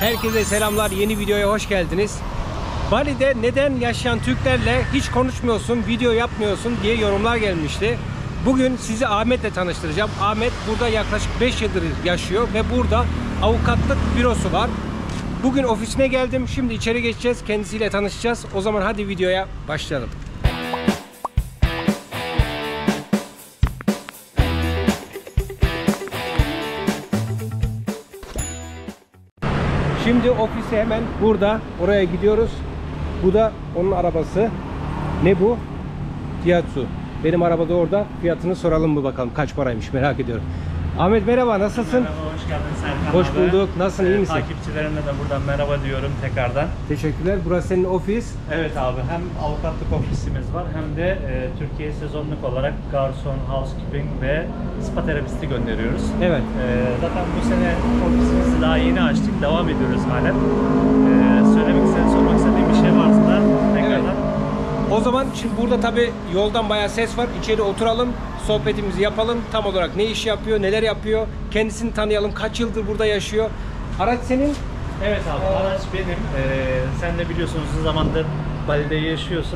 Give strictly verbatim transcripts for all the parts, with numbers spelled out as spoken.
Herkese selamlar. Yeni videoya hoş geldiniz. Bali'de neden yaşayan Türklerle hiç konuşmuyorsun, video yapmıyorsun diye yorumlar gelmişti. Bugün sizi Ahmet'le tanıştıracağım. Ahmet burada yaklaşık beş yıldır yaşıyor ve burada avukatlık bürosu var. Bugün ofisine geldim. Şimdi içeri geçeceğiz. Kendisiyle tanışacağız. O zaman hadi videoya başlayalım. Şimdi ofisi hemen burada. Oraya gidiyoruz. Bu da onun arabası. Ne bu? Daihatsu. Benim araba da orada. Fiyatını soralım mı bakalım. Kaç paraymış merak ediyorum. Ahmet merhaba, nasılsın? Merhaba, hoş geldin Serkan Hoş abi. bulduk. Nasılsın, iyi Ee, misin? Takipçilerime de buradan merhaba diyorum tekrardan. Teşekkürler. Burası senin ofis. Evet abi, hem avukatlık ofisimiz var hem de e, Türkiye sezonluk olarak garson, housekeeping ve spa terapisti gönderiyoruz. Evet. E, zaten bu sene ofisimizi daha yeni açtık, devam ediyoruz halen. E, söylemek istediğim, sormak istediğim bir şey varsa da tekrardan. Evet. O zaman şimdi burada tabi yoldan bayağı ses var. İçeri oturalım, sohbetimizi yapalım. Tam olarak ne iş yapıyor, neler yapıyor, kendisini tanıyalım. Kaç yıldır burada yaşıyor. Araç senin? Evet abi, ee, araç benim. Ee, sen de biliyorsun, uzun zamandır Bali'de yaşıyorsun.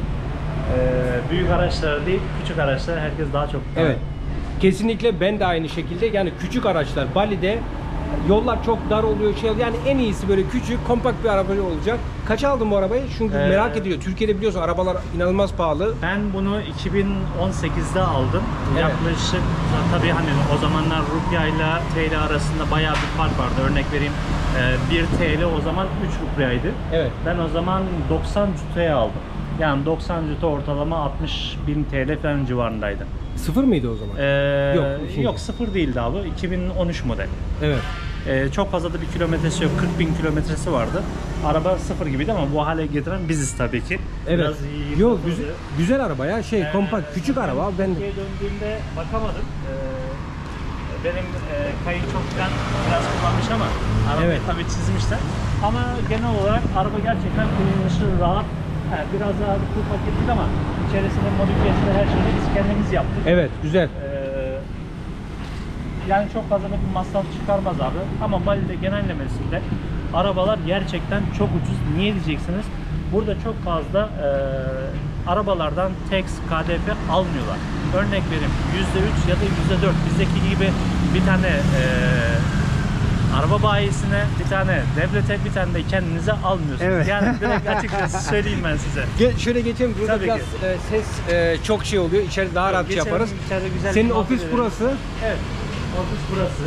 Ee, büyük araçlar değil, küçük araçlar herkes daha çok. Evet. Kesinlikle ben de aynı şekilde. Yani küçük araçlar Bali'de yollar çok dar oluyor, şey yani en iyisi böyle küçük, kompakt bir araba olacak. Kaç aldın bu arabayı? Çünkü ee, merak ediyor. Türkiye'de biliyorsun arabalar inanılmaz pahalı. Ben bunu iki bin on sekizde aldım. Evet. Yaklaşık tabii hani o zamanlar Rupya ile T L arasında bayağı bir fark vardı. Örnek vereyim, bir T L o zaman üç Rupiaydı. Evet. Ben o zaman doksan cüteye aldım. Yani doksan cüte ortalama altmış bin T L falan civarındaydı. Sıfır mıydı o zaman? Ee, yok, yok sıfır değildi abi. iki bin on üç model. Evet. Ee, çok fazla da bir kilometresi yok. kırk bin kilometresi vardı. Araba sıfır gibiydi ama bu hale getiren biziz tabii ki. Evet. Biraz iyi. Yok, güzel, güzel araba ya. Şey, ee, kompakt, küçük araba. Ben Türkiye'ye döndüğümde bakamadım. Ee, benim e, kayınçom falan biraz kullanmış ama arabayı evet, tabii çizmişler. Ama genel olarak araba gerçekten kullanışlı, rahat. Yani biraz daha bir paket değil ama içerisinde modifiyesinde her şeyi biz kendimiz yaptık. Evet, güzel. Ee, yani çok fazla da bir masraf çıkarmaz abi. Ama Bali'de genellemesinde arabalar gerçekten çok ucuz. Niye diyeceksiniz? Burada çok fazla e, arabalardan tax, K D P almıyorlar. Örnek vereyim, yüzde üç ya da yüzde dört bizdeki gibi bir tane e, araba bayisine, bir tane devlete, bir tane de kendinize almıyorsunuz. Evet. Yani direkt açıkçası söyleyeyim ben size. Ge şöyle geçelim. Burada tabii biraz e, ses e, çok şey oluyor. İçeride daha rahat geçelim, yaparız. Senin ofis edelim. Burası. Evet. Ofis burası.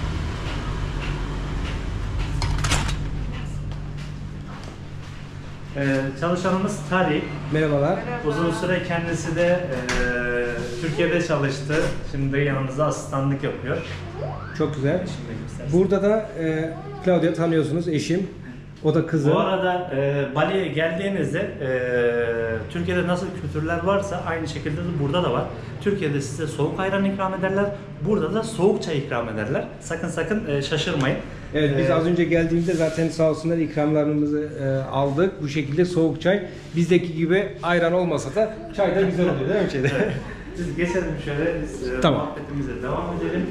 Ee, çalışanımız Tari. Merhabalar. Uzun süre kendisi de e, Türkiye'de çalıştı. Şimdi yanımızda asistanlık yapıyor. Çok güzel. Burada da e, Claudia tanıyorsunuz, eşim. O da kızı. Bu arada e, Bali'ye geldiğinizde e, Türkiye'de nasıl kültürler varsa aynı şekilde de burada da var. Türkiye'de size soğuk ayran ikram ederler. Burada da soğuk çay ikram ederler. Sakın sakın e, şaşırmayın. Evet, biz ee, az önce geldiğimizde zaten sağ olsunlar ikramlarımızı e, aldık. Bu şekilde soğuk çay. Bizdeki gibi ayran olmasa da çay da güzel oluyor değil mi şeyde? Evet. Biz geçelim şöyle, biz e, tamam, muhabbetimize devam edelim.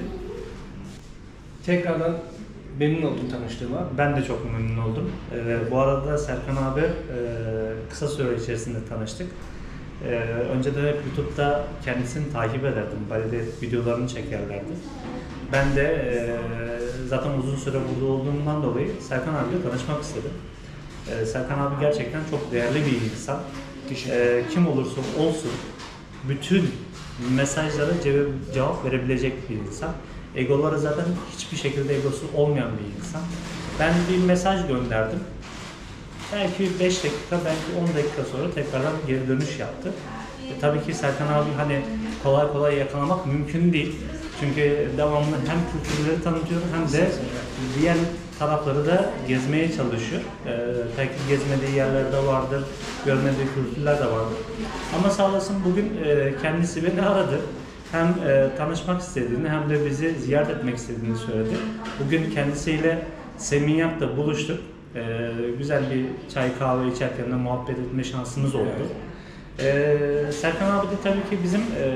Tekrardan memnun oldum tanıştığıma. Ben de çok memnun oldum. Ee, bu arada Serkan abi e, kısa süre içerisinde tanıştık. Ee, önceden hep YouTube'da kendisini takip ederdim. Bali'de videolarını çekerlerdi. Ben de e, zaten uzun süre burada olduğumdan dolayı Serkan abiyle tanışmak istedim. Ee, Serkan abi gerçekten çok değerli bir insan. Ee, kim olursa olsun bütün mesajlara cevap verebilecek bir insan. Egoları zaten hiçbir şekilde egosu olmayan bir insan. Ben bir mesaj gönderdim. Belki beş dakika, belki on dakika sonra tekrardan geri dönüş yaptı. E, tabii ki Serkan abi hani kolay kolay yakalamak mümkün değil. Çünkü devamlı hem kültürleri tanıtıyor hem de diğer tarafları da gezmeye çalışıyor. E, belki gezmediği yerler de vardır, görmediği kültürler de vardır. Ama sağ olasın bugün e, kendisi beni aradı. Hem e, tanışmak istediğini hem de bizi ziyaret etmek istediğini söyledi. Bugün kendisiyle Seminyak'ta buluştuk. E, güzel bir çay kahve içerken de muhabbet etme şansımız oldu. E, Serkan abi de tabii ki bizim e,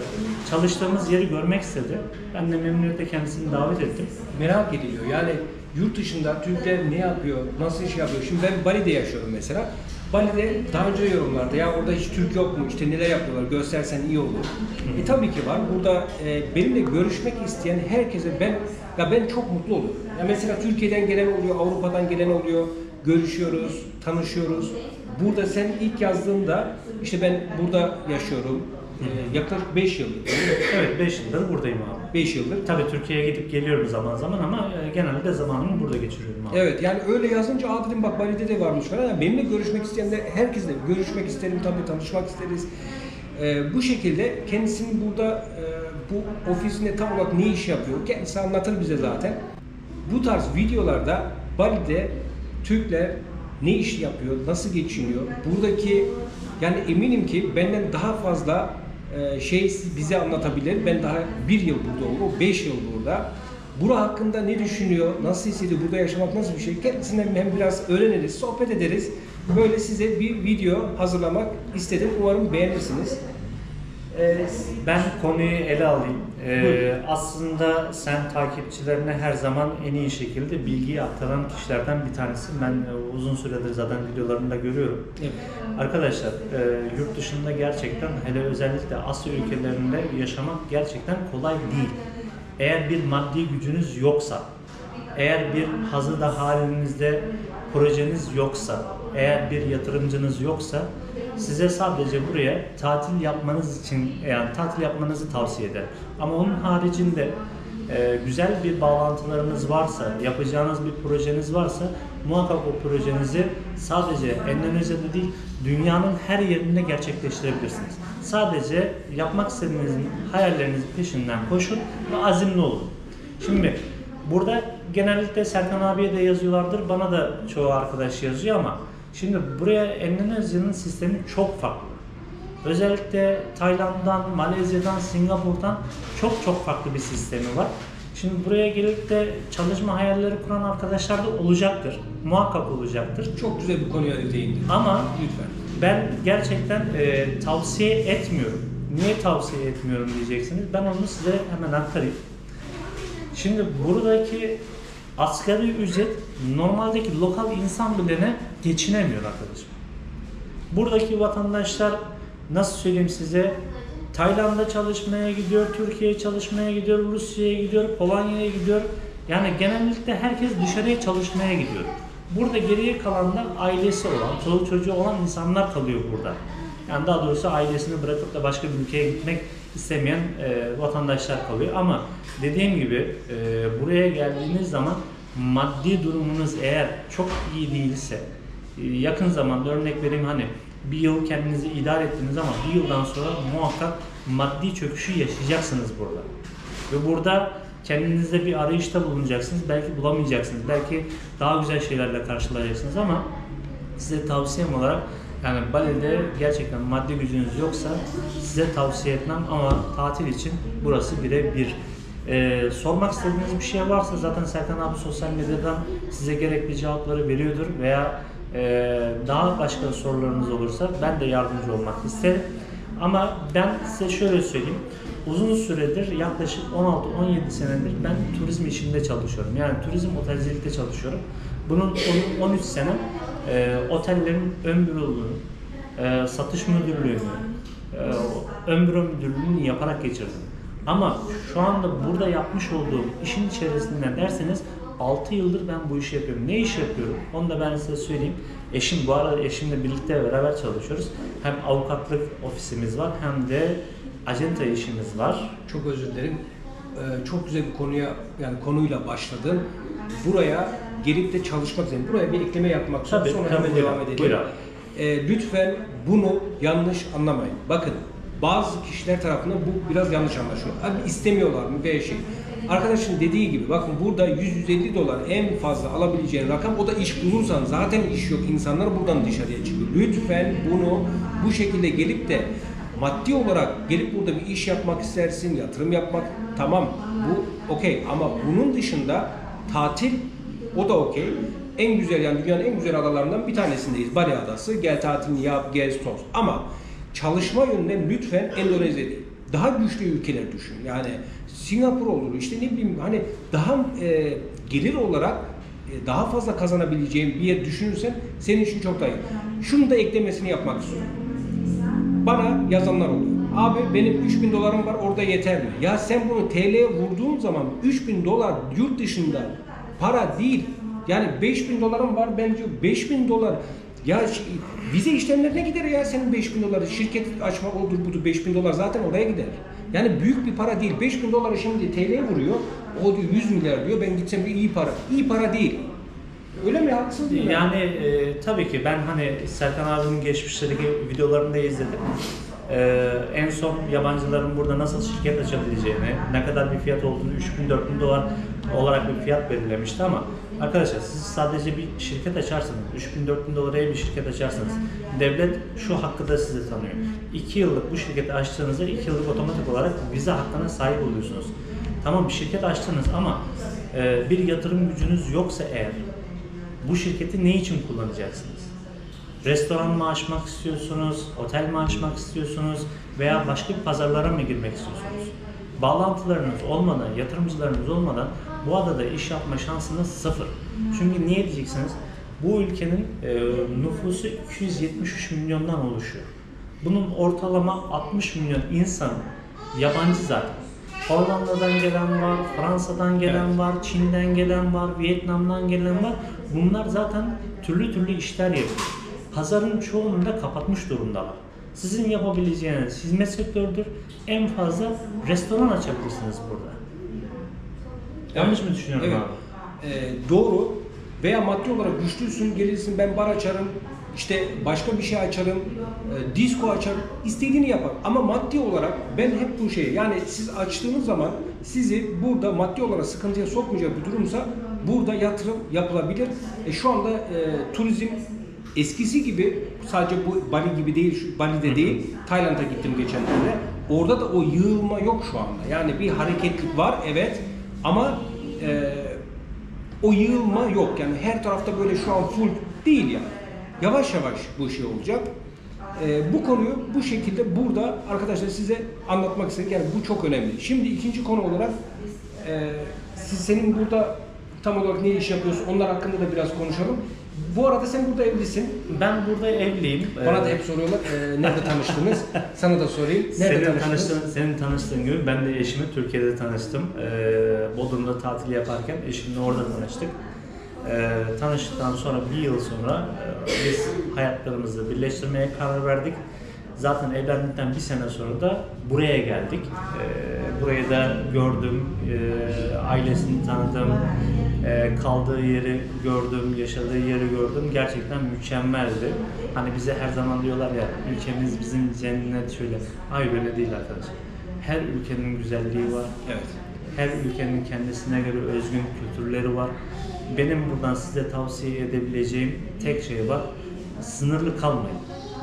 çalıştığımız yeri görmek istedi. Ben de memnuniyetle kendisini davet ettim. Merak ediliyor yani yurt dışında Türkler ne yapıyor, nasıl iş yapıyor? Şimdi ben Bali'de yaşıyorum mesela. Bali'de daha önce de yorumlarda ya orada hiç Türk yok mu, işte neler yapıyorlar, göstersen iyi olur. E tabii ki var. Burada e, benimle görüşmek isteyen herkese ben ya ben çok mutlu oluyorum. Ya mesela Türkiye'den gelen oluyor, Avrupa'dan gelen oluyor, görüşüyoruz, tanışıyoruz. Burada sen ilk yazdığında işte ben burada yaşıyorum. Ee, yaklaşık beş yıldır. Evet, beş yıldır buradayım abi. beş yıldır. Tabii Türkiye'ye gidip geliyorum zaman zaman ama e, genelde zamanımı burada geçiriyorum abi. Evet, yani öyle yazınca aa dedim bak Bali'de de varmış falan. Yani benimle görüşmek isteyen de herkesle görüşmek isterim tabii, tanışmak isteriz. Ee, bu şekilde kendisinin burada e, bu ofisinde tam olarak ne iş yapıyor kendisi anlatır bize zaten. Bu tarz videolarda Bali'de Türkler ne iş yapıyor, nasıl geçiniyor, buradaki yani eminim ki benden daha fazla e, şey bize anlatabilir. Ben daha bir yıl burada olur, o beş yıl burada. Bura hakkında ne düşünüyor, nasıl hissediyor, burada yaşamak nasıl bir şey? Kendisinden hem biraz öğreniriz, sohbet ederiz. Böyle size bir video hazırlamak istedim. Umarım beğenirsiniz. Ee, ben konuyu ele alayım. Ee, aslında sen takipçilerine her zaman en iyi şekilde bilgiyi aktaran kişilerden bir tanesi. Ben e, uzun süredir zaten videolarında görüyorum. Evet. Arkadaşlar, e, yurt dışında gerçekten hele özellikle Asya ülkelerinde yaşamak gerçekten kolay değil. Eğer bir maddi gücünüz yoksa, eğer bir hazırda halinizde projeniz yoksa, eğer bir yatırımcınız yoksa size sadece buraya tatil yapmanız için yani tatil yapmanızı tavsiye ederim. Ama onun haricinde e, güzel bir bağlantılarınız varsa, yapacağınız bir projeniz varsa muhakkak o projenizi sadece Endonezya'da değil dünyanın her yerinde gerçekleştirebilirsiniz. Sadece yapmak istediğinizin hayallerinizin peşinden koşun ve azimli olun. Şimdi burada genellikle Serkan abiye de yazıyorlardır, bana da çoğu arkadaş yazıyor ama şimdi buraya Endonezya'nın sistemi çok farklı. Özellikle Tayland'dan, Malezya'dan, Singapur'dan çok çok farklı bir sistemi var. Şimdi buraya gelip de çalışma hayalleri kuran arkadaşlar da olacaktır. Muhakkak olacaktır. Çok güzel bir konuya değindin. Ama lütfen. ben gerçekten e, tavsiye etmiyorum. Niye tavsiye etmiyorum diyeceksiniz. Ben onu size hemen aktarayım. Şimdi buradaki asgari ücret normaldeki lokal insan bilene geçinemiyor arkadaşım. Buradaki vatandaşlar nasıl söyleyeyim size, Tayland'a çalışmaya gidiyor, Türkiye'ye çalışmaya gidiyor, Rusya'ya gidiyor, Polonya'ya gidiyor. Yani genellikle herkes dışarıya çalışmaya gidiyor. Burada geriye kalanlar ailesi olan, çoluk çocuğu olan insanlar kalıyor burada. Yani daha doğrusu ailesini bırakıp da başka bir ülkeye gitmek istemeyen e, vatandaşlar kalıyor. Ama dediğim gibi e, buraya geldiğiniz zaman maddi durumunuz eğer çok iyi değilse, e, yakın zamanda örnek vereyim hani bir yıl kendinizi idare ettiniz ama bir yıldan sonra muhakkak maddi çöküşü yaşayacaksınız burada. Ve burada kendinizde bir arayışta bulunacaksınız. Belki bulamayacaksınız. Belki daha güzel şeylerle karşılaşacaksınız ama size tavsiyem olarak yani Bali'de gerçekten maddi gücünüz yoksa size tavsiye etmem ama tatil için burası birebir. Ee, sormak istediğiniz bir şey varsa zaten Serkan abi sosyal medyadan size gerekli cevapları veriyordur veya e, daha başka sorularınız olursa ben de yardımcı olmak isterim. Ama ben size şöyle söyleyeyim. Uzun süredir yaklaşık on altı on yedi senedir ben turizm işinde çalışıyorum. Yani turizm otelcilikte çalışıyorum. Bunun on üç sene e, otellerin ön büroluğunu, e, satış müdürlüğünü, e, ön büro müdürlüğünü yaparak geçirdim. Ama şu anda burada yapmış olduğum işin içerisinde derseniz altı yıldır ben bu işi yapıyorum. Ne iş yapıyorum? Onu da ben size söyleyeyim. Eşim, bu arada eşimle birlikte beraber çalışıyoruz. Hem avukatlık ofisimiz var hem de acenta işimiz var. Çok özür dilerim. Ee, çok güzel bir konuya yani konuyla başladın. Buraya gelip de çalışmak istedim. Buraya bir ekleme yapmak istiyorum. Tabii, Sonra tabii, hemen buyur devam abi, edelim. buyur abi. Ee, lütfen bunu yanlış anlamayın. Bakın bazı kişiler tarafından bu biraz yanlış anlaşılıyor. Abi istemiyorlar mı veya şey. Arkadaşın dediği gibi bakın burada yüz yüz elli dolar en fazla alabileceğin rakam, o da iş bulursan zaten iş yok. İnsanlar buradan dışarıya çıkıyor. Lütfen bunu bu şekilde gelip de maddi olarak gelip burada bir iş yapmak istersin, yatırım yapmak tamam bu okey ama bunun dışında tatil o da okey. En güzel yani dünyanın en güzel adalarından bir tanesindeyiz. Bali Adası. Gel tatilini yap, gez, toz. Ama çalışma yönünden lütfen Endonezya değil. Daha güçlü ülkeler düşün. Yani Singapur olur işte ne bileyim hani daha e, gelir olarak daha fazla kazanabileceğin bir yer düşünürsen senin için çok daha iyi. Şunu da eklemesini yapmak istiyorum. Bana yazanlar oluyor. Abi benim üç bin dolarım var, orada yeter mi? Ya sen bunu T L'ye vurduğun zaman üç bin dolar yurt dışında para değil. Yani beş bin dolarım var, ben diyor beş bin dolar. Ya vize işlemlerine gider ya senin beş bin doları. Şirket açma olur budur, beş bin dolar zaten oraya gider. Yani büyük bir para değil. beş bin doları şimdi T L'ye vuruyor. O diyor yüz milyar diyor. Ben gitsem bir iyi para. İyi para değil. Öyle mi? Haksız değil mi? Yani e, tabii ki ben hani Serkan abinin geçmişteki videolarını da izledim. E, en son yabancıların burada nasıl şirket açabileceğini, ne kadar bir fiyat olduğunu, üç bin dört bin dolar olarak bir fiyat belirlemişti ama arkadaşlar siz sadece bir şirket açarsanız, üç bin dört bin dolara bir şirket açarsanız devlet şu hakkı da size tanıyor. iki yıllık bu şirketi açtığınızda iki yıllık otomatik olarak vize hakkına sahip oluyorsunuz. Tamam bir şirket açtınız ama e, bir yatırım gücünüz yoksa eğer bu şirketi ne için kullanacaksınız? Restoran mı açmak istiyorsunuz, otel mi açmak istiyorsunuz veya başka bir pazarlara mı girmek istiyorsunuz? Bağlantılarınız olmadan, yatırımcılarınız olmadan bu adada iş yapma şansınız sıfır. Çünkü niye diyeceksiniz? Bu ülkenin e, nüfusu iki yüz yetmiş üç milyondan oluşuyor. Bunun ortalama altmış milyon insan yabancı zaten. Hollanda'dan gelen var, Fransa'dan gelen Evet. var, Çin'den gelen var, Vietnam'dan gelen var. Bunlar zaten türlü türlü işler yapıyor. Pazarın çoğunu da kapatmış durumdalar. Sizin yapabileceğiniz hizmet sektörüdür. En fazla restoran açabilirsiniz burada. Yanlış mı düşünüyorum Evet. abi? Ee, doğru. Veya maddi olarak güçlüsün, gelirsin ben bar açarım, işte başka bir şey açarım, e, disco açarım, istediğini yapar. Ama maddi olarak ben hep bu şeyi, yani siz açtığınız zaman sizi burada maddi olarak sıkıntıya sokmayacak bir durumsa burada yatırım yapılabilir. E, şu anda e, turizm eskisi gibi sadece bu Bali gibi değil, şu Bali'de değil, Tayland'a gittim geçenlerde. Orada da o yığılma yok şu anda. Yani bir hareketlik var evet ama e, o yığılma yok. Yani her tarafta böyle şu an full değil yani. Yavaş yavaş bu şey olacak. E, bu konuyu bu şekilde burada arkadaşlar size anlatmak istedik. Yani bu çok önemli. Şimdi ikinci konu olarak e, siz senin burada tam olarak ne iş yapıyorsun? Onlar hakkında da biraz konuşalım. Bu arada sen burada evlisin. Ben burada evliyim. Bana da Ee, hep soruyorlar. E, nerede tanıştınız? Sana da sorayım. Nerede Senin tanıştınız? tanıştığın, senin tanıştığın gibi ben de eşimi Türkiye'de tanıştım. Ee, Bodrum'da tatil yaparken eşimle orada tanıştık. Ee, tanıştıktan sonra bir yıl sonra e, biz hayatlarımızı birleştirmeye karar verdik. Zaten evlendikten bir sene sonra da buraya geldik. Ee, burayı da gördüm, e, ailesini tanıdım, e, kaldığı yeri gördüm, yaşadığı yeri gördüm. Gerçekten mükemmeldi. Hani bize her zaman diyorlar ya, ülkemiz bizim cennet şöyle. Hayır öyle değil arkadaşlar. Her ülkenin güzelliği var. Evet. Her ülkenin kendisine göre özgün kültürleri var. Benim buradan size tavsiye edebileceğim tek şey var. Sınırlı kalmayın.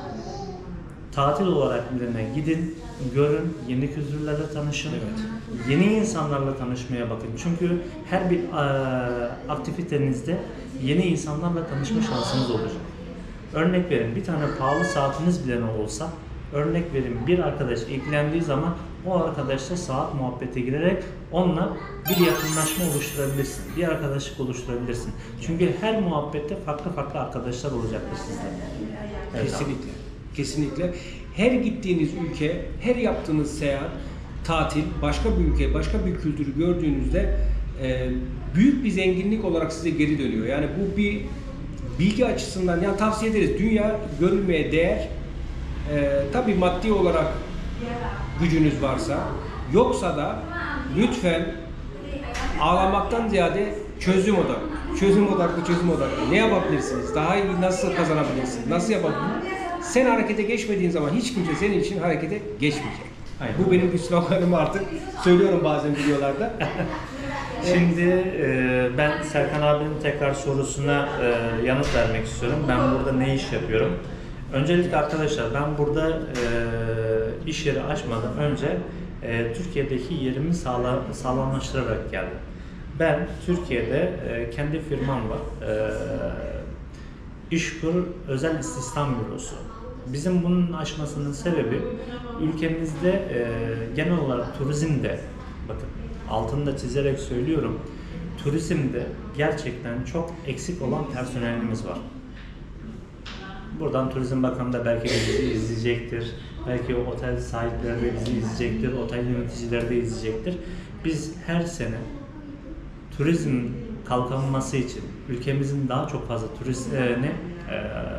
Tatil olarak birine gidin, görün, yeni kültürlerle tanışın, Evet. yeni insanlarla tanışmaya bakın. Çünkü her bir e, aktivitenizde yeni insanlarla tanışma şansınız olacak. Örnek verin, bir tane pahalı saatiniz bile ne olsa, örnek verin bir arkadaş ilgilendiği zaman o arkadaşla saat muhabbete girerek onunla bir yakınlaşma oluşturabilirsin, bir arkadaşlık oluşturabilirsin. Çünkü her muhabbette farklı farklı arkadaşlar olacaktır sizde. Evet, Kesinlikle. Kesinlikle. Her gittiğiniz ülke, her yaptığınız seyahat, tatil, başka bir ülke, başka bir kültürü gördüğünüzde e, büyük bir zenginlik olarak size geri dönüyor. Yani bu bir bilgi açısından yani tavsiye ederiz. Dünya görülmeye değer. E, tabii maddi olarak gücünüz varsa, yoksa da lütfen ağlamaktan ziyade çözüm odaklı. Çözüm odaklı, çözüm odaklı. Ne yapabilirsiniz? Daha iyi nasıl kazanabilirsiniz? Nasıl yapabilirsiniz? Sen harekete geçmediğin zaman hiç kimse senin için harekete geçmeyecek. Aynen. Bu benim bir sloganım artık. Söylüyorum bazen videolarda. Şimdi e, ben Serkan abinin tekrar sorusuna e, yanıt vermek istiyorum. Ben burada ne iş yapıyorum? Öncelikle arkadaşlar ben burada e, iş yeri açmadan önce e, Türkiye'deki yerimi sağla, sağlamlaştırarak geldim. Ben Türkiye'de e, kendi firmam var. E, İşkur Özel İstihdam Bürosu. Bizim bunun aşmasının sebebi ülkemizde e, genel olarak turizmde, bakın altını da çizerek söylüyorum, turizmde gerçekten çok eksik olan personelimiz var. Buradan Turizm Bakanı da belki bizi izleyecektir. Belki o otel sahipleri de bizi izleyecektir. Otel yöneticileri de izleyecektir. Biz her sene turizm kalkınması için ülkemizin daha çok fazla turistlerine e,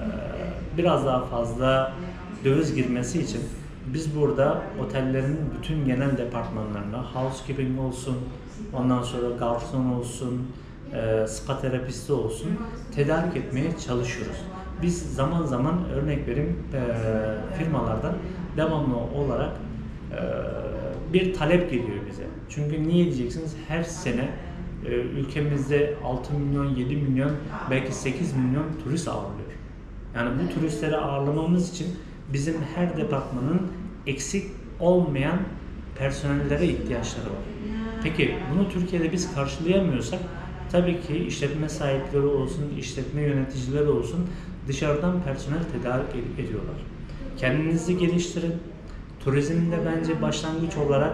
biraz daha fazla döviz girmesi için biz burada otellerin bütün genel departmanlarına housekeeping olsun, ondan sonra garson olsun, e, spa terapisti olsun tedarik etmeye çalışıyoruz. Biz zaman zaman örnek vereyim e, firmalardan devamlı olarak e, bir talep geliyor bize. Çünkü niye diyeceksiniz? Her sene e, ülkemizde altı milyon, yedi milyon, belki sekiz milyon turist ağırlıyor. Yani bu turistleri ağırlamamız için bizim her departmanın eksik olmayan personellere ihtiyaçları var. Peki bunu Türkiye'de biz karşılayamıyorsak tabii ki işletme sahipleri olsun, işletme yöneticileri olsun dışarıdan personel tedarik ed- ediyorlar. Kendinizi geliştirin. Turizmde bence başlangıç olarak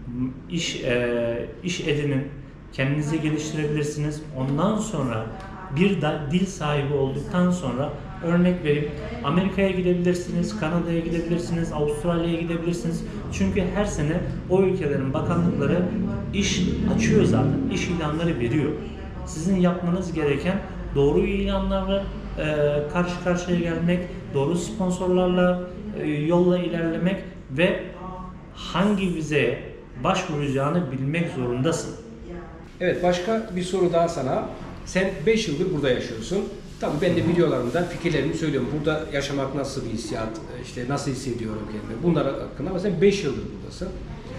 iş e, iş edinin. Kendinizi geliştirebilirsiniz. Ondan sonra bir da, dil sahibi olduktan sonra örnek vereyim Amerika'ya gidebilirsiniz, Kanada'ya gidebilirsiniz, Avustralya'ya gidebilirsiniz. Çünkü her sene o ülkelerin bakanlıkları iş açıyor zaten. İş ilanları veriyor. Sizin yapmanız gereken doğru ilanlarla e, karşı karşıya gelmek, doğru sponsorlarla e, yolla ilerlemek ve hangi vizeye başvuracağını bilmek zorundasın. Evet, başka bir soru daha sana. Sen beş yıldır burada yaşıyorsun. Tabii ben de videolarımda fikirlerimi söylüyorum. Burada yaşamak nasıl bir hissiyat, işte nasıl hissediyorum kendimi. Bunlar hakkında ama sen beş yıldır buradasın.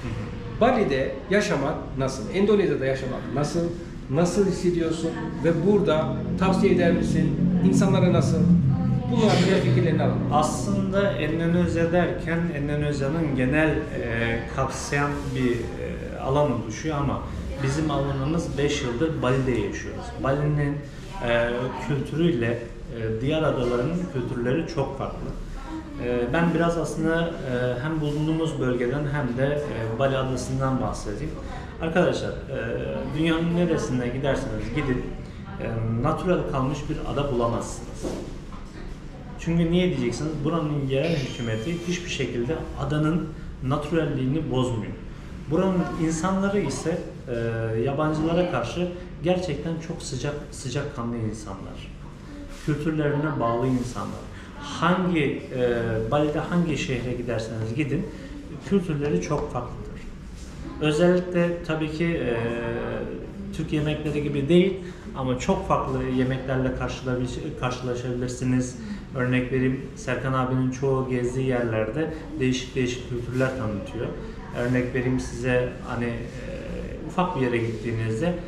Bali'de yaşamak nasıl? Endonezya'da yaşamak nasıl? Nasıl hissediyorsun? Ve burada tavsiye eder misin? İnsanlara nasıl? Bunlar hakkında fikirlerini alalım. Aslında Endonezya derken Endonezya'nın genel e, kapsayan bir e, alan oluşuyor ama bizim alanımız beş yıldır Bali'de yaşıyoruz. Bali'nin e, kültürüyle e, diğer adaların kültürleri çok farklı. E, ben biraz aslında e, hem bulunduğumuz bölgeden hem de e, Bali adasından bahsedeyim. Arkadaşlar e, dünyanın neresine giderseniz gidin e, natural kalmış bir ada bulamazsınız. Çünkü niye diyeceksiniz? Buranın yerel hükümeti hiçbir şekilde adanın naturalliğini bozmuyor. Buranın insanları ise e, yabancılara karşı gerçekten çok sıcak sıcakkanlı insanlar. Kültürlerine bağlı insanlar. Hangi e, Bali'de hangi şehre giderseniz gidin, kültürleri çok farklıdır. Özellikle tabii ki e, Türk yemekleri gibi değil ama çok farklı yemeklerle karşılaşabilirsiniz. Örnek vereyim, Serkan abinin çoğu gezdiği yerlerde değişik değişik kültürler tanıtıyor. Örnek vereyim size, hani e, ufak bir yere gittiğinizde e,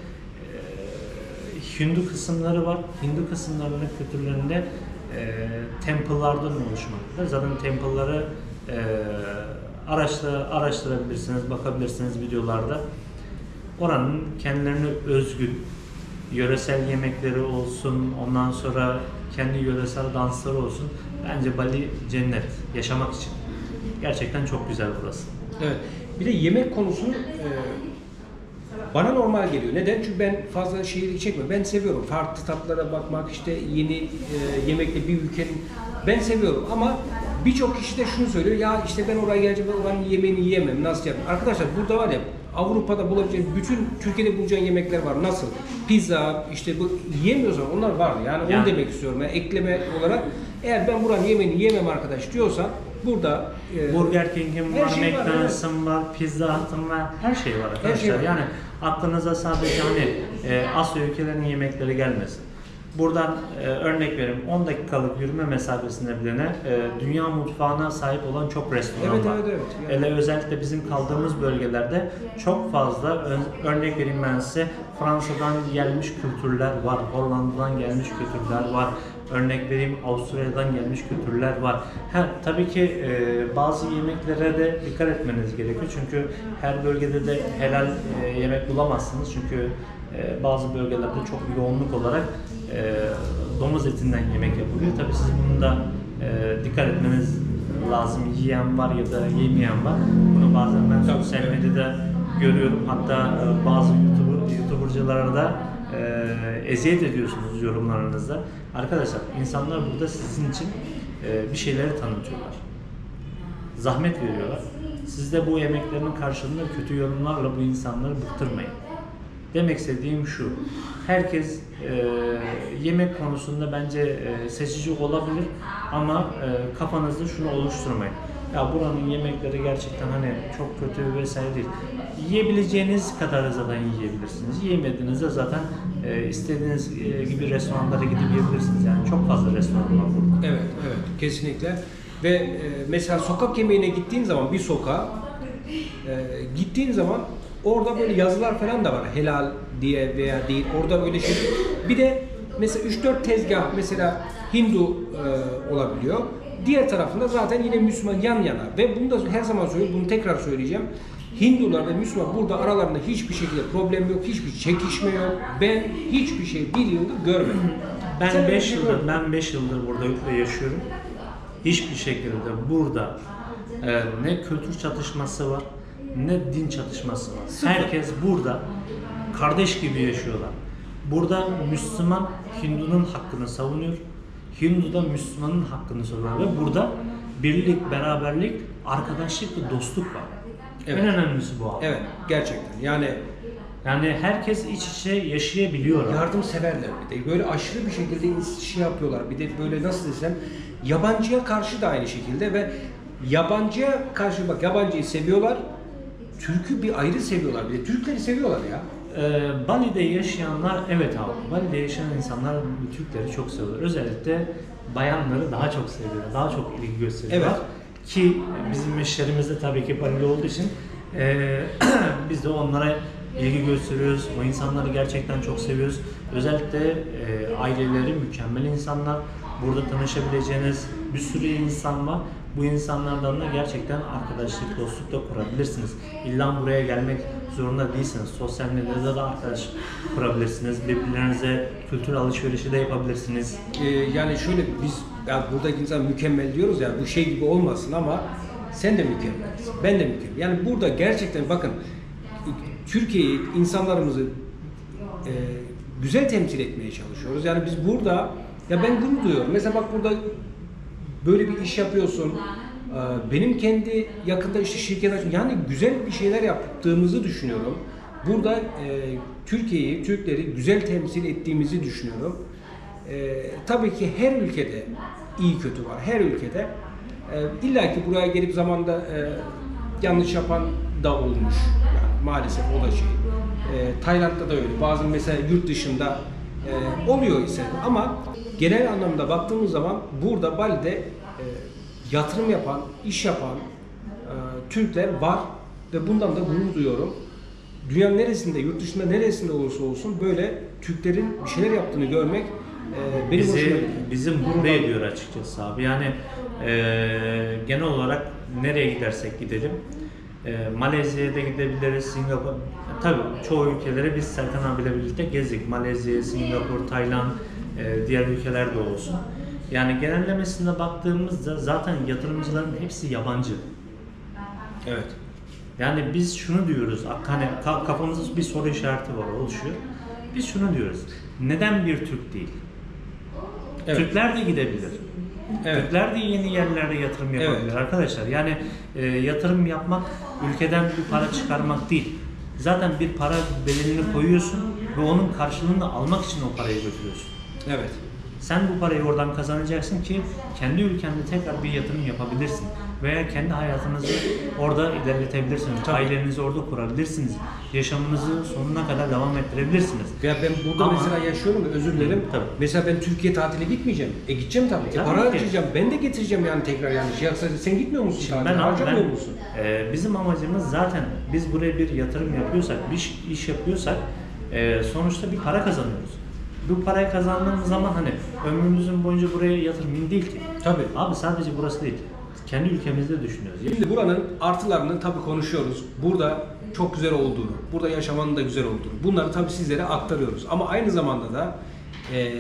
Hindu kısımları var. Hindu kısımlarının kültürlerinde e, temple'lardan oluşmaktadır. Zaten temple'ları e, araştır, araştırabilirsiniz, bakabilirsiniz videolarda. Oranın kendilerine özgün yöresel yemekleri olsun, ondan sonra kendi yöresel dansları olsun. Bence Bali cennet yaşamak için. Gerçekten çok güzel burası. Evet. Bir de yemek konusu e, bana normal geliyor. Neden? Çünkü ben fazla şehir çekmiyorum. Ben seviyorum. Farklı tatlara bakmak, işte yeni e, yemekle bir ülkenin ben seviyorum ama birçok kişi de şunu söylüyor. Ya işte ben oraya geleceğim, ben oranın yemeğini yiyemem. Nasıl yapayım? Arkadaşlar burada var ya, Avrupa'da bulabileceğiniz bütün Türkiye'de bulacağın yemekler var. Nasıl? Pizza, işte bu yiyemiyorsan onlar var. Yani, yani onu demek istiyorum. Yani ekleme olarak eğer ben buranın yemeğini yemem arkadaş diyorsan burada e, Burger King'im var, şey McDonald's'ım var, evet. Pizza Hut'ım var, her şey var arkadaşlar. Şey var. Yani aklınıza sadece hani e, Asya ülkelerinin yemekleri gelmesin. Buradan e, örnek vereyim, on dakikalık yürüme mesafesinde bile e, dünya mutfağına sahip olan çok restoran evet, var. Evet, evet. Yani. Hele özellikle bizim kaldığımız bölgelerde çok fazla, örnek vereyim ben size, Fransa'dan gelmiş kültürler var, Hollanda'dan gelmiş kültürler var, örnek vereyim Avustralya'dan gelmiş kültürler var. Ha, tabii ki e, bazı yemeklere de dikkat etmeniz gerekiyor çünkü her bölgede de helal e, yemek bulamazsınız çünkü e, bazı bölgelerde çok yoğunluk olarak e, domuz etinden yemek yapılıyor. Tabii siz bunu da e, dikkat etmeniz lazım. Yiyen var ya da yemeyen var. Bunu bazen ben sosyal medyada görüyorum. Hatta e, bazı YouTuber, YouTuber kullanıcılara da e, eziyet ediyorsunuz yorumlarınızda. Arkadaşlar insanlar burada sizin için e, bir şeyleri tanıtıyorlar. Zahmet veriyorlar. Siz de bu emeklerinin karşılığında kötü yorumlarla bu insanları bıktırmayın. Demek istediğim şu, herkes e, yemek konusunda bence e, seçici olabilir ama e, kafanızda şunu oluşturmayın. Ya buranın yemekleri gerçekten hani çok kötü vesaire değil. Yiyebileceğiniz kadar zaten yiyebilirsiniz. Yiyemediğinizde zaten e, istediğiniz e, gibi restoranlara gidip yiyebilirsiniz. Yani çok fazla restoran var burada. Evet, evet, kesinlikle. Ve e, mesela sokak yemeğine gittiğin zaman bir sokağa e, gittiğin zaman orada böyle yazılar falan da var. Helal diye veya değil. Orada öyle şey. Bir de mesela üç dört tezgah mesela Hindu e, olabiliyor. Diğer tarafında zaten yine Müslüman yan yana. Ve bunu da her zaman söylüyorum, bunu tekrar söyleyeceğim. Hindular ve Müslüman burada aralarında hiçbir şekilde problem yok, hiçbir çekişme yok. Ben hiçbir şey bir yıldır görmedim. Ben beş yıldır, ben beş yıldır burada yaşıyorum. Hiçbir şekilde burada e, ne kültür çatışması var, ne din çatışması var. Sıfır. Herkes burada kardeş gibi yaşıyorlar. Burada Müslüman Hindu'nun hakkını savunuyor. Hindu da Müslümanın hakkını savunuyor ve burada birlik, beraberlik, arkadaşlık ve dostluk var. Evet. En önemlisi bu abi. Evet, gerçekten. Yani Yani herkes iç içe yaşayabiliyor. abi. yardımseverler bir de. Böyle aşırı bir şekilde şey yapıyorlar. Bir de böyle nasıl desem yabancıya karşı da aynı şekilde ve yabancıya karşı bak yabancıyı seviyorlar. Türk'ü bir ayrı seviyorlar. Bir de Türkleri seviyorlar ya. Ee, Bali'de yaşayanlar, evet abi, Bali'de yaşayan insanlar Türkleri çok seviyor. Özellikle bayanları daha çok seviyor, daha çok ilgi gösteriyorlar. Evet. Ki bizim işlerimizde tabii ki Bali'de olduğu için e, biz de onlara ilgi gösteriyoruz. O insanları gerçekten çok seviyoruz. Özellikle e, aileleri mükemmel insanlar. Burada tanışabileceğiniz bir sürü insan var. Bu insanlardan da gerçekten arkadaşlık, dostluk da kurabilirsiniz. İlla buraya gelmek zorunda değilsiniz. Sosyal medyada da arkadaş kurabilirsiniz. Birbirlerinize kültür alışverişi de yapabilirsiniz. Ee, yani şöyle biz ya buradaki insan mükemmel diyoruz ya bu şey gibi olmasın ama sen de mükemmelsin. Ben de mükemmel. Yani burada gerçekten bakın Türkiye'yi, insanlarımızı e, güzel temsil etmeye çalışıyoruz. Yani biz burada ya ben bunu duyuyorum. Mesela bak burada böyle bir iş yapıyorsun. Benim kendi yakında işte şirket açım. Yani güzel bir şeyler yaptığımızı düşünüyorum. Burada e, Türkiye'yi, Türkleri güzel temsil ettiğimizi düşünüyorum. E, tabii ki her ülkede iyi kötü var. Her ülkede. E, İlla ki buraya gelip zamanda e, yanlış yapan da olmuş. Yani maalesef o da şey. E, Tayland'da da öyle. Bazı mesela yurt dışında e, oluyor ise ama genel anlamda baktığımız zaman burada Bali'de e, yatırım yapan, iş yapan e, Türkler var ve bundan da gurur duyuyorum. Dünyanın neresinde, yurt dışında neresinde olursa olsun böyle Türklerin bir şeyler yaptığını görmek e, benim hoşuma Bizi, gidiyor. bizim mutlu ediyor açıkçası abi. Yani e, genel olarak nereye gidersek gidelim. E, Malezya'ya da gidebiliriz, Singapur. Tabii çoğu ülkelere biz Serkan abiyle birlikte gezdik. Malezya, Singapur, Tayland, e, diğer ülkeler de olsun. Yani genellemesine baktığımızda zaten yatırımcıların hepsi yabancı. Evet. Yani biz şunu diyoruz, hani kafamızda bir soru işareti var, oluşuyor. Biz şunu diyoruz, neden bir Türk değil? Evet. Türkler de gidebilir. Evet. Türkler de yeni yerlerde yatırım yapabilir Evet. arkadaşlar. Yani e, yatırım yapmak, ülkeden bir para çıkarmak değil. Zaten bir para bedelini koyuyorsun ve onun karşılığını almak için o parayı götürüyorsun. Evet. Sen bu parayı oradan kazanacaksın ki kendi ülkende tekrar bir yatırım yapabilirsin. Veya kendi hayatınızı orada ilerletebilirsiniz. Tabii. Ailenizi orada kurabilirsiniz. Yaşamınızı sonuna kadar devam ettirebilirsiniz. Ya ben burada Ama- mesela yaşıyorum ve özür dilerim. Tabii. Mesela ben Türkiye tatile gitmeyeceğim. E gideceğim tabii. E Tabii para ki. harcayacağım. Ben de getireceğim yani tekrar yani. Şey yapsa sen gitmiyor musun Şimdi tatile? ben abi Harcamıyor ben, musun? e, bizim amacımız zaten biz buraya bir yatırım yapıyorsak, bir iş, iş yapıyorsak e, sonuçta bir para kazanıyoruz. Bu parayı kazandığımız zaman hani ömrümüzün boyunca buraya yatırım değil ki. Tabii. Abi sadece burası değil. Kendi ülkemizde düşünüyoruz. Şimdi buranın artılarını tabii konuşuyoruz. Burada çok güzel olduğunu, burada yaşamanın da güzel olduğunu. Bunları tabii sizlere aktarıyoruz. Ama aynı zamanda da e,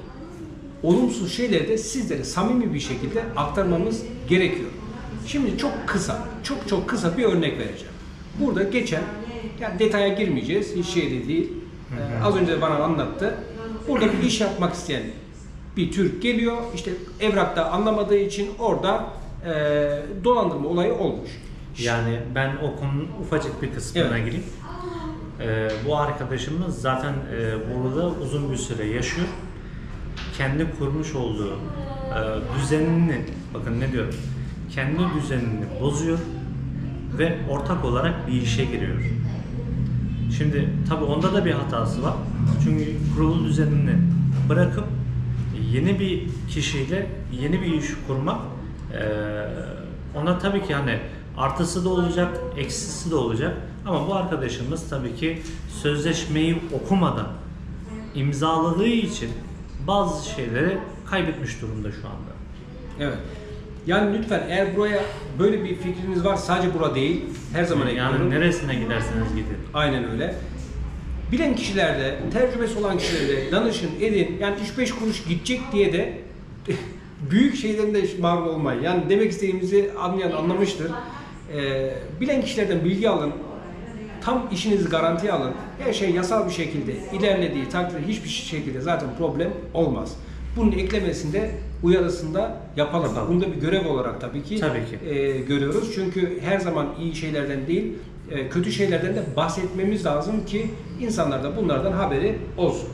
olumsuz şeyleri de sizlere samimi bir şekilde aktarmamız gerekiyor. Şimdi çok kısa, çok çok kısa bir örnek vereceğim. Burada geçen, yani detaya girmeyeceğiz, hiç şey de değil. Ee, az önce bana anlattı. Burada bir iş yapmak isteyen bir Türk geliyor. İşte evrakta anlamadığı için orada e, dolandırma olayı olmuş. Yani ben o konunun ufacık bir kısmına Evet. gireyim. Ee, bu arkadaşımız zaten e, burada uzun bir süre yaşıyor. Kendi kurmuş olduğu e, düzenini, bakın ne diyorum, kendi düzenini bozuyor ve ortak olarak bir işe giriyor. Şimdi tabii onda da bir hatası var. Çünkü kurulu düzenini bırakıp yeni bir kişiyle yeni bir iş kurmak e, ona tabii ki hani artısı da olacak, eksisi de olacak. Ama bu arkadaşımız tabii ki sözleşmeyi okumadan imzaladığı için bazı şeyleri kaybetmiş durumda şu anda. Evet. Yani lütfen eğer buraya böyle bir fikriniz var, sadece bura değil, her zaman Yani ekliyorum. neresine giderseniz gidin. Aynen öyle. Bilen kişilerde, tecrübesi olan kişilerde danışın, edin. Yani üç beş kuruş gidecek diye de büyük şeyden de mağdur olmayın. Yani demek istediğimizi anlayan anlamıştır. Ee, bilen kişilerden bilgi alın. Tam işinizi garantiye alın. Her şey yasal bir şekilde ilerlediği takdirde hiçbir şekilde zaten problem olmaz. Bunun eklemesinde, uyarısında yapalım. Yapalım. Bunu da bir görev olarak tabii ki, Tabii ki. E, görüyoruz. Çünkü her zaman iyi şeylerden değil, e, kötü şeylerden de bahsetmemiz lazım ki insanlar da bunlardan haberi olsun.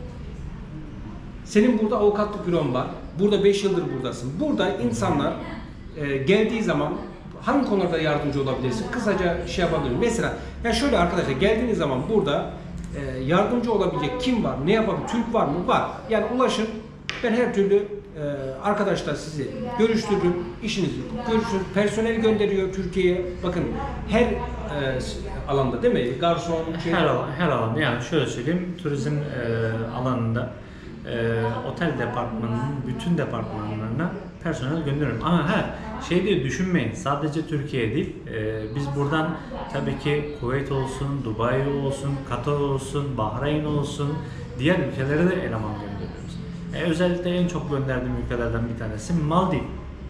Senin burada avukatlık büron var. Burada beş yıldır buradasın. Burada insanlar e, geldiği zaman hangi konularda yardımcı olabilirsin? Kısaca şey yapabilirim. Mesela ya şöyle arkadaşlar, geldiğiniz zaman burada e, yardımcı olabilecek kim var? Ne yapabilir? Türk var mı? Var. Yani ulaşın. Ben her türlü e, arkadaşlar sizi görüştürürüm. İşinizi görüştürürüm. Personel gönderiyor Türkiye'ye. Bakın her e, alanda değil mi? Garson, şey. Her alan, her alan. Yani şöyle söyleyeyim, turizm e, alanında e, otel departmanının bütün departmanlarına personel gönderiyorum. Ama ha şey diye düşünmeyin, sadece Türkiye değil. E, biz buradan tabii ki Kuveyt olsun, Dubai olsun, Katar olsun, Bahreyn olsun, diğer ülkelere de eleman gönderiyoruz. E, özellikle en çok gönderdiğim ülkelerden bir tanesi Maldiv.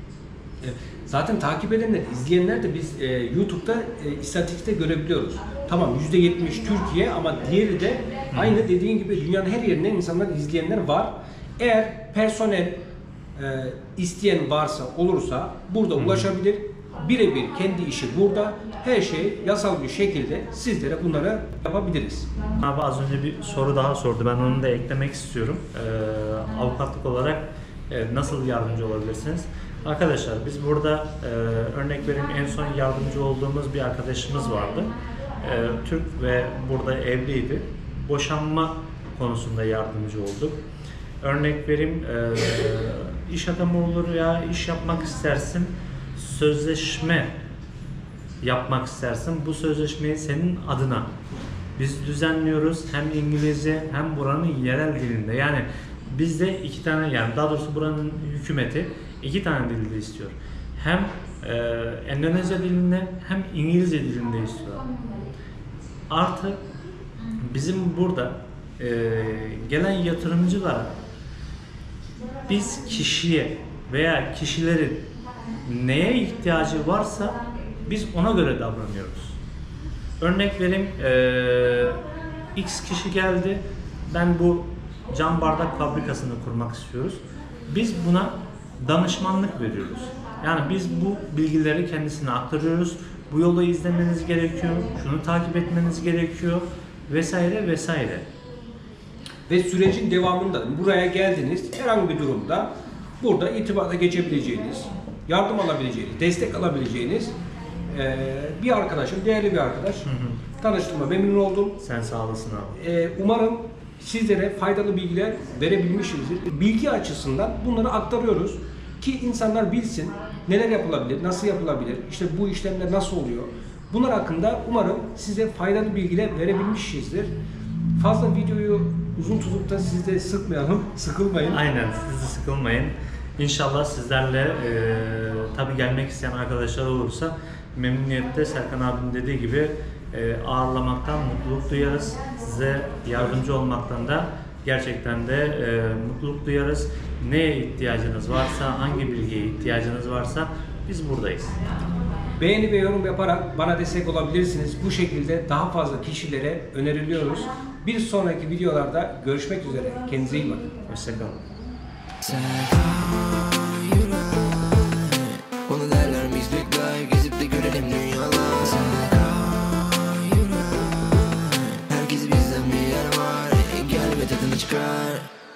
Zaten takip edenler, izleyenler de biz e, YouTube'da e, istatistikte görebiliyoruz. Tamam yüzde yetmiş Türkiye ama diğeri de aynı dediğin gibi dünyanın her yerinden insanlar, izleyenler var. Eğer personel e, isteyen varsa, olursa burada Hı. ulaşabilir. Birebir kendi işi burada. Her şey yasal bir şekilde sizlere bunları yapabiliriz. Abi az önce bir soru daha sordu. Ben onu da eklemek istiyorum. Ee, avukatlık olarak e, nasıl yardımcı olabilirsiniz? Arkadaşlar biz burada e, örnek vereyim, en son yardımcı olduğumuz bir arkadaşımız vardı. E, Türk ve burada evliydi. Boşanma konusunda yardımcı olduk. Örnek vereyim, e, iş adamı olur ya, iş yapmak istersin, sözleşme yapmak istersin. Bu sözleşmeyi senin adına biz düzenliyoruz. Hem İngilizce hem buranın yerel dilinde. Yani bizde iki tane, yani daha doğrusu buranın hükümeti iki tane dilde istiyor. Hem e, Endonezya dilinde hem İngilizce dilinde istiyor. Artı bizim burada e, gelen yatırımcılara biz kişiye veya kişilerin neye ihtiyacı varsa biz ona göre davranıyoruz. Örnek vereyim, e, X kişi geldi, ben bu cam bardak fabrikasını kurmak istiyoruz. Biz buna danışmanlık veriyoruz. Yani biz bu bilgileri kendisine aktarıyoruz. Bu yolu izlemeniz gerekiyor, şunu takip etmeniz gerekiyor vesaire vesaire. Ve sürecin devamında buraya geldiniz, herhangi bir durumda burada irtibata geçebileceğiniz, yardım alabileceğiniz, destek alabileceğiniz e, bir arkadaşım, değerli bir arkadaş. Hı hı. Tanıştığıma memnun oldum. Sen sağ olasın abi. E, umarım sizlere faydalı bilgiler verebilmişizdir. Bilgi açısından bunları aktarıyoruz ki insanlar bilsin neler yapılabilir, nasıl yapılabilir, işte bu işlemler nasıl oluyor. Bunlar hakkında umarım size faydalı bilgiler verebilmişizdir. Fazla videoyu uzun tutup da sizi de sıkmayalım, sıkılmayın. Aynen, siz de sıkılmayın. İnşallah sizlerle e, tabii gelmek isteyen arkadaşlar olursa memnuniyetle Serkan abinin dediği gibi e, ağırlamaktan mutluluk duyarız. Size yardımcı olmaktan da gerçekten de e, mutluluk duyarız. Neye ihtiyacınız varsa, hangi bilgiye ihtiyacınız varsa biz buradayız. Beğeni ve yorum yaparak bana destek olabilirsiniz. Bu şekilde daha fazla kişilere öneriliyoruz. Bir sonraki videolarda görüşmek üzere. Kendinize iyi bakın. Hoşçakalın. Bana derler biz bekler, gezip de görelim dünyalar. Herkes bizden bir yer var, gel ve tadını çıkar.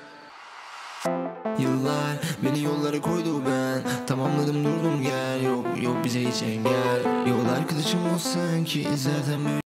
Yıllar beni yollara koydu, ben tamamladım durdum gel. Yok yok bize hiç engel, yol arkadaşım olsan ki zaten böyle.